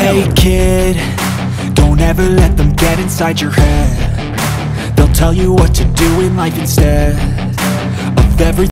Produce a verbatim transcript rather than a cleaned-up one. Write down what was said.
Hey kid, don't ever let them get inside your head. They'll tell you what to do in life instead of everything